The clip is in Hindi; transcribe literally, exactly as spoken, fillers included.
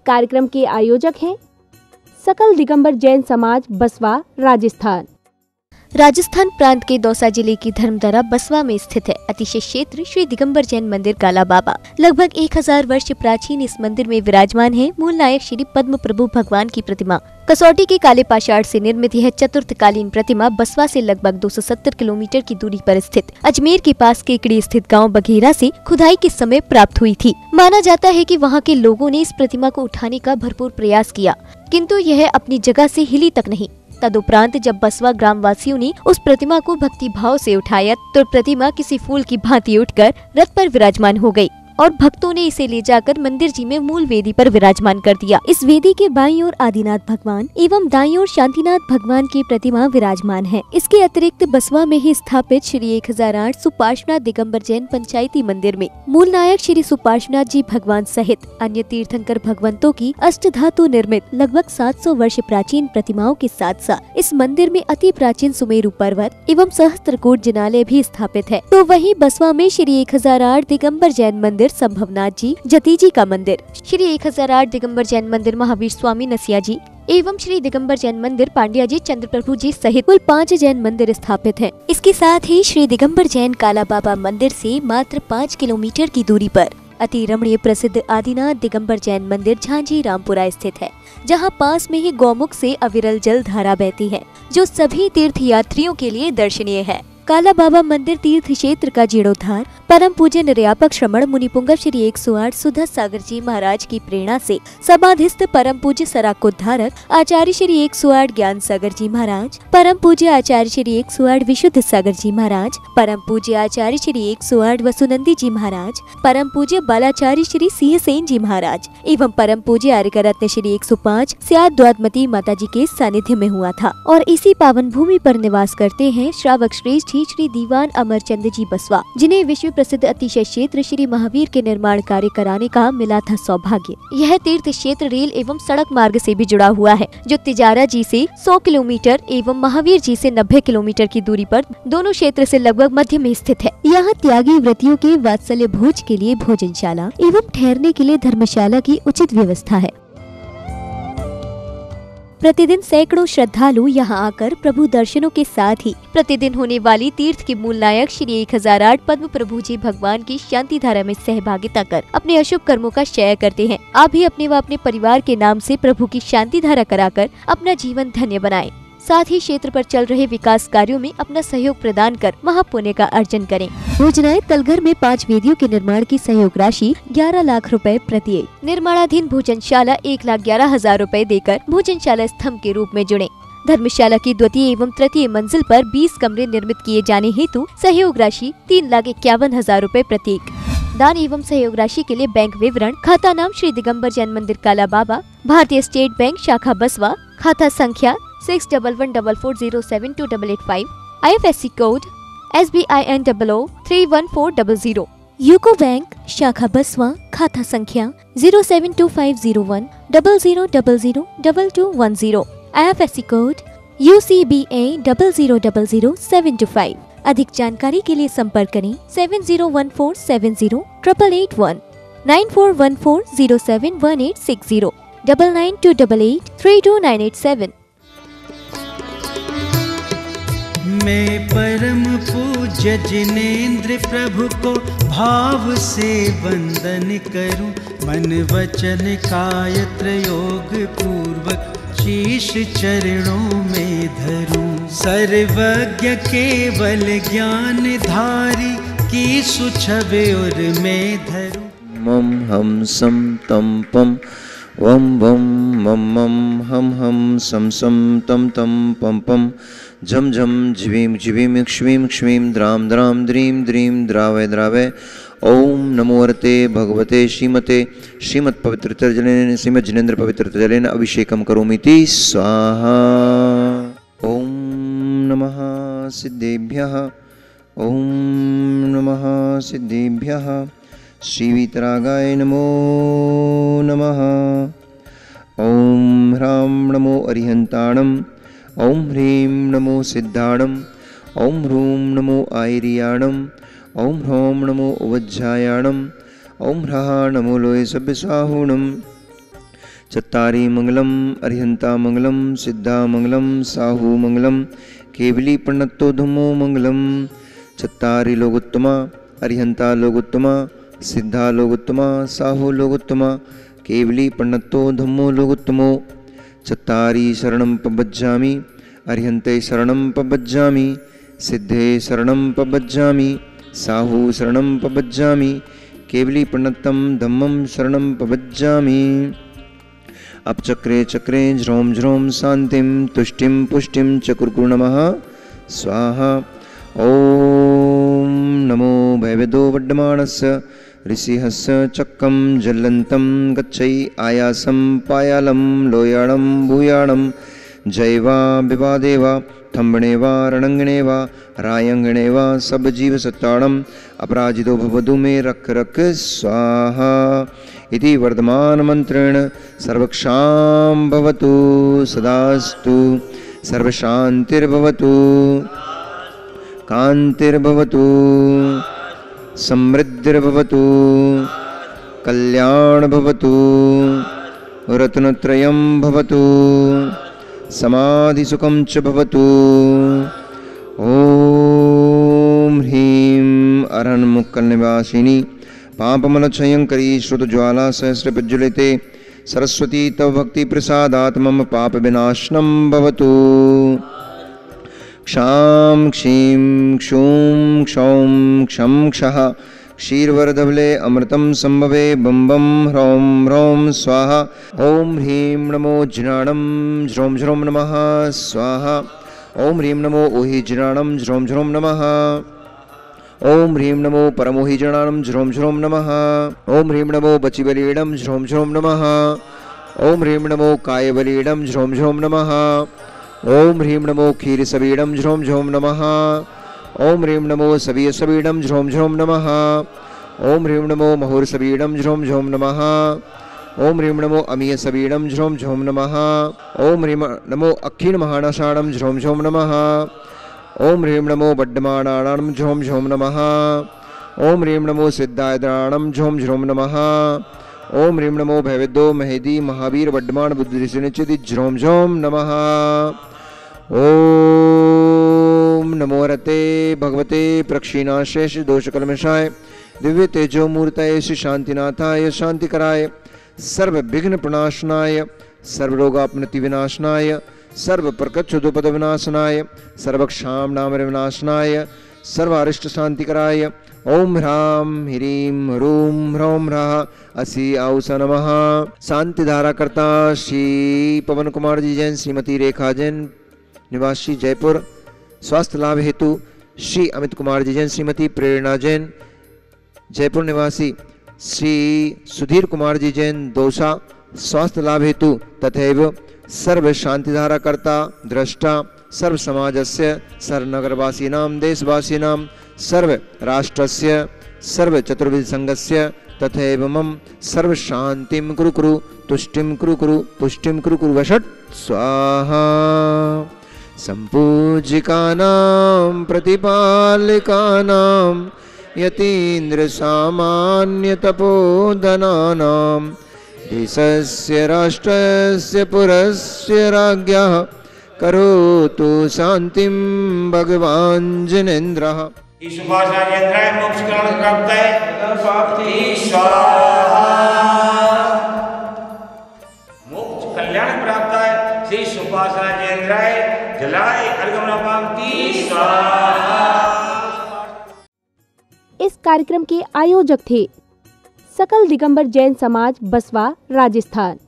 कार्यक्रम के आयोजक हैं सकल दिगंबर जैन समाज बसवा, राजस्थान। राजस्थान प्रांत के दौसा जिले की धर्मदरा बसवा में स्थित है अतिशय क्षेत्र श्री दिगंबर जैन मंदिर काला बाबा। लगभग एक हजार वर्ष प्राचीन इस मंदिर में विराजमान है मूल नायक श्री पद्म प्रभु भगवान की प्रतिमा। कसौटी के काले पाषाण से निर्मित यह चतुर्थकालीन प्रतिमा बसवा से लगभग दो सौ सत्तर किलोमीटर की दूरी पर स्थित अजमेर के पास केकड़ी स्थित गांव बघेरा से खुदाई के समय प्राप्त हुई थी। माना जाता है कि वहां के लोगों ने इस प्रतिमा को उठाने का भरपूर प्रयास किया, किंतु यह अपनी जगह से हिली तक नहीं। तदुपरांत जब बसवा ग्राम वासियों ने उस प्रतिमा को भक्ति भाव से उठाया तो प्रतिमा किसी फूल की भांति उठकर रथ पर विराजमान हो गई और भक्तों ने इसे ले जाकर मंदिर जी में मूल वेदी पर विराजमान कर दिया। इस वेदी के बाईं ओर आदिनाथ भगवान एवं दाईं ओर शांतिनाथ भगवान की प्रतिमा विराजमान है। इसके अतिरिक्त बसवा में ही स्थापित श्री एक हजार आठ सुपार्श्वनाथ दिगंबर जैन पंचायती मंदिर में मूल नायक श्री सुपार्श्वनाथ जी भगवान सहित अन्य तीर्थंकर भगवंतों की अष्टधातु निर्मित लगभग सात सौ वर्ष प्राचीन प्रतिमाओं के साथ साथ इस मंदिर में अति प्राचीन सुमेरु पर्वत एवं सहस्त्रकूट जिनालय भी स्थापित है। तो वहीं बसवा में श्री एक हजार आठ दिगंबर जैन मंदिर, संभवनाथ जी जतीजी का मंदिर, श्री एक हजार आठ दिगंबर जैन मंदिर महावीर स्वामी नसिया जी एवं श्री दिगंबर जैन मंदिर पांड्या जी चंद्र प्रभु जी सहित कुल पाँच जैन मंदिर स्थापित हैं। इसके साथ ही श्री दिगंबर जैन काला बाबा मंदिर से मात्र पाँच किलोमीटर की दूरी पर अति रमणीय प्रसिद्ध आदिनाथ दिगंबर जैन मंदिर झांझी रामपुरा स्थित है, जहां पास में ही गौमुख से अविरल जल धारा बहती है जो सभी तीर्थ यात्रियों के लिए दर्शनीय है। काला बाबा मंदिर तीर्थ क्षेत्र का जीर्णोद्धार परम पूज्य निर्यापक श्रमण मुनिपुंगव श्री एक सौ आठ सुधा सागर जी महाराज की प्रेरणा से समाधिस्थ परम पूज्य सराकोद्धारक आचार्य श्री एक सौ आठ ज्ञान सागर जी महाराज, परम पूज्य आचार्य श्री एक सौ आठ विशुद्ध सागर जी महाराज, परम पूज्य आचार्य श्री एक सौ आठ वसुनंदी जी महाराज, परम पूज्य बालाचार्य श्री सिंह सेन जी महाराज एवं परम पूज्य आर्य रत्न श्री एक सौ पाँच स्याद द्वादमती माता जी के सानिध्य में हुआ था। और इसी पावन भूमि पर निवास करते हैं श्रावक श्रेष्ठ श्री दीवान अमरचंद जी बसवा, जिन्हें विश्व प्रसिद्ध अतिशय क्षेत्र श्री महावीर के निर्माण कार्य कराने का मिला था सौभाग्य। यह तीर्थ क्षेत्र रेल एवं सड़क मार्ग से भी जुड़ा हुआ है, जो तिजारा जी से सौ किलोमीटर एवं महावीर जी से नब्बे किलोमीटर की दूरी पर दोनों क्षेत्र से लगभग मध्य में स्थित है। यहाँ त्यागी व्रतियों के वात्सल्य भोज के लिए भोजनशाला एवं ठहरने के लिए धर्मशाला की उचित व्यवस्था है। प्रतिदिन सैकड़ों श्रद्धालु यहाँ आकर प्रभु दर्शनों के साथ ही प्रतिदिन होने वाली तीर्थ के मूल नायक श्री एक हजार आठ पद्म प्रभु जी भगवान की शांति धारा में सहभागिता कर अपने अशुभ कर्मों का क्षय करते हैं। आप भी अपने व अपने परिवार के नाम से प्रभु की शांति धारा कराकर अपना जीवन धन्य बनाएं। साथ ही क्षेत्र पर चल रहे विकास कार्यों में अपना सहयोग प्रदान कर महापुण्य का अर्जन करें। भोजनालय तलघर में पाँच वेदियों के निर्माण की सहयोग राशि ग्यारह लाख रुपए प्रत्येक। निर्माणाधीन भोजनशाला एक लाख ग्यारह हजार रूपए देकर भोजनशाला स्तंभ के रूप में जुड़े। धर्मशाला की द्वितीय एवं तृतीय मंजिल पर बीस कमरे निर्मित किए जाने हेतु सहयोग राशि तीन लाख इक्यावन हजार रूपए प्रत्येक। दान एवं सहयोग राशि के लिए बैंक विवरण: खाता नाम श्री दिगंबर जैन मंदिर काला बाबा, भारतीय स्टेट बैंक शाखा बसवा, खाता संख्या six double one double four zero seven two double eight five, I F S C code S B I N double O three one four double zero, UCO bank शाखा बसवा, खाता संख्या zero seven two five zero one double zero double zero double two one zero, I F S C code U C B A double zero double zero seven two five. अधिक जानकारी के लिए संपर्क करें seven zero one four seven zero triple eight one, nine four one four zero seven one eight six zero, double nine two double eight three two nine eight seven. मैं परम पूज्य जिनेन्द्र प्रभु को भाव से वंदन करूं, मन वचन काय त्रयोग पूर्वक शीश चरणों में धरूं। सर्वज्ञ केवल ज्ञान धारी की सुछवे और मैं धरूं। मम हम सम तम पम वम वम मम मम हम हम सम सम तम तम पम पम झम झम झ्वीं झ्वीं क्ष्वीं क्ष्वीं द्राम द्राम द्रीं द्रीं द्रावय द्रावय। ओम नमो अर्ते भगवते श्रीमते श्रीमत् पवित्र जलेन श्रीमद् जिनेन्द्र पवित्र जलेन अभिषेकम करोमीति स्वाहा। ओम नमः सिद्धेभ्यः, ओम नमः सिद्धेभ्यः। श्रीवीतरागाय नमो नमः। ओम ह्रां नमो अरिहंताणं, ओम ह्रीं नमो सिद्धाणं, ओम ह्रूं नमो आयर्याणं, ओम ह्रौं नमो उवज्झायाणं, ओम ह्रः नमो लोय सभ्यसाहुणं। चत्तारि मंगलम अरिहंता मंगलम सिद्धा मंगलम साहू मंगलम केवली प्रणत्तो धम्मो मंगलम। चत्तारि लोकोत्तमा अरिहंता लोकोत्तमा सिद्धा लोकोत्तमा साहू लोकोत्तमा केवली प्रणत्तो धम्मो लोकोत्तमो। चत्तारि शरणं पबज्जामि अरिहन्ते शरणं पबज्जामि सिद्धे शरणं पबज्जामि साहू शरणं पबज्जामि केवली प्रणत्तं धम्मं शरणं पबज्जामि। अपचक्रे चक्रे ज्रों ज्रों शान्तिं तुष्टिं पुष्टिं च कुर्कुरु नमः स्वाहा। ॐ नमो भयवेदो वड्डमानस्य ऋषिहस्य चक्कं ज्वलन्तं गच्छै आयासं पायालं लोयाणं भूयाणं जैवा विवादे वा थम्बणे वा रणंगणे वा रायंगणे वा सब जीव सत्ताणम् अपराजितो भवतु मे रख रख स्वाहा इति वर्धमान मंत्रेण सर्वक्षां भवतु सदास्तु सर्वशान्तिर्भवतु कान्तिर्भवतु समृद्धिर्भवतु कल्याण भवतु रत्नत्रयं भवतु समाधिसुखं च भवतु। ॐ ह्रीं अरण्मुक्कलनिवासिनी पापमलक्षयङ्करी श्रुतज्वाला सहस्रप्रज्वलिते सरस्वती तव भक्तिप्रसादात् मम पापविनाशनं भवतु। क्षां क्षीं क्षूं क्षौं क्षं क्षः क्षीरवरधवले अमृतं संभवे बम बम ह्रौं ह्रौं स्वाहा। ॐ ह्रीं नमो ज्ञानं ज्रों ज्रों नमः स्वाहा। ॐ ह्रीं नमो ओहि ज्ञानं ज्रों ज्रों नमः। ॐ ह्रीं नमो परमोहि ज्ञानं ज्रों ज्रों नमः। ॐ ह्रीं नमो बचिबलीडं ज्रों ज्रों नमः। ॐ ह्रीं नमो कायबलीडं ज्रों ज्रों नमः। ॐ ह्रीं नमो क्षीरसबीडं ज्रों ज्रों नमः। ॐ ह्रीं नमो सवीयसबीडं ज्रों ज्रों नमः। ॐ ह्रीं नमो महुरसबीडं ज्रों ज्रों नमः। ॐ ह्रीं नमो अमीयसबीडं ज्रों ज्रों नमः। ॐ ह्रीं नमो अक्षीणमहानाषाढं ज्रों ज्रों नमः। ॐ ह्रीं नमो बड्डमाणाणं ज्रों ज्रों नमः। ॐ ह्रीं नमो सिद्धायद्राणं ज्रों ज्रों नमः। ॐ ह्रीं नमो भयविद्यो महेदी महावीर बड्डमाण बुद्धिनिचिति ज्रों ज्रों नमः। ॐ नमो रते भगवते प्रक्षीणाशेष दोषकल्मषाय दिव्य तेजो मूर्तये श्री शांतिनाथाय शांतिकराय सर्व विघ्न प्रणाशनाय सर्वरोगापनति विनाशनाय सर्व प्रकच्छुदुपद विनाशनाय सर्वक्षां नाम विनाशनाय सर्वारिष्ट शांतिकराय ओम ह्रां ह्रीं ह्रूं ह्रौं ह्राः असि आउस नमः। शांति धारा करता श्री पवन कुमार जी जैन श्रीमती रेखा जैन निवासी जयपुर। स्वास्थ्य लाभ हेतु श्री अमित कुमार जी जैन श्रीमती प्रेरणा जैन जयपुर निवासी। श्री सुधीर कुमार जी जैन दौसा। स्वास्थ्य लाभ हेतु तथैव सर्व शांतिधारा कर्ता दृष्टा सर्व समाजस्य सर्वनगरवासीनां देशवासीनां सर्व राष्ट्रस्य सर्व चतुर्विध संघस्य तथैव मम सर्व शांतिं कुरु कुरु तुष्टिं कुरु कुरु पुष्टिं कुरु कुरु वषट् स्वाहा। संपूजिकानां प्रतिपालिकानां यतीन्द्र सामान्य तपोधनानां देशस्य राष्ट्रस्य पुरस्य राज्ञः करोतु शांतिं भगवान् जिनेन्द्रः। ईश्वराय मोक्ष कल्याण प्राप्त है स्वाहा। मोक्ष कल्याण प्राप्त है श्री सुपासनाय जलाय अर्घमनापांति स्वाहा। इस कार्यक्रम के आयोजक थे सकल दिगंबर जैन समाज बसवा राजस्थान।